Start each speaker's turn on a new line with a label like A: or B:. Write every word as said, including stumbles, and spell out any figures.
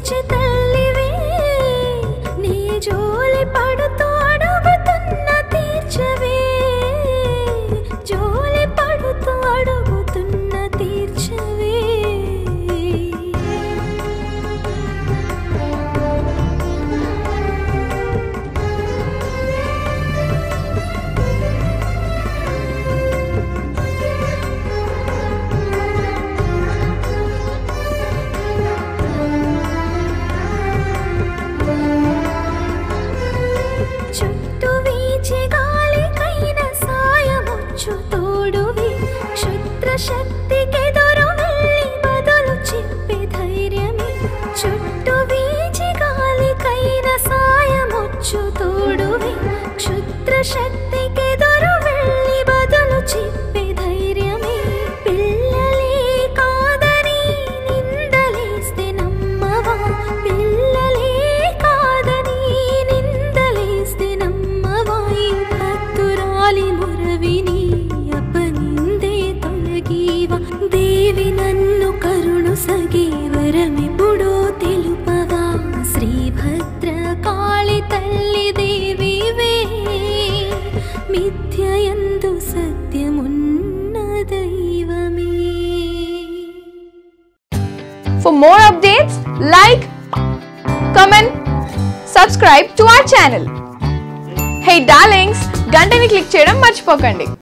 A: తీర్చి తల్లివే నీ జోలి పడుతూ అడుగుతున్న తీర్చవే జోలి పడుతూ అడుగుతున్న తీర్చవే చుట్టూ వీచి గాలికైన సాయమొచ్చు తోడువి క్షుద్ర శక్తికెదురు వెళ్ళి బదులు చెప్పే ధైర్యమే చుట్టూ వీచి గాలికైన సాయమొచ్చు తోడువి క్షుద్ర శక్తికెదురు వెళ్ళి బదులు చెప్పే ధైర్యమే పిల్లలే కాదని నిందలేస్తే నమ్మవా పిల్లలే కాదని నిందలేస్తే నమ్మవా ఈ భక్తురాలి మురవిని అపనిందే తొలగీవా దేవి నన్ను కరుణు సగే వరమిపుడో తెలుపవా శ్రీభద్ర కాళి తల్లి దేవివే మిథ్యయందు సత్యమున్న దైవమే.
B: For more updates, like, comment, subscribe to our channel. Hey darlings, గంటని click చేయడం మర్చిపోకండి.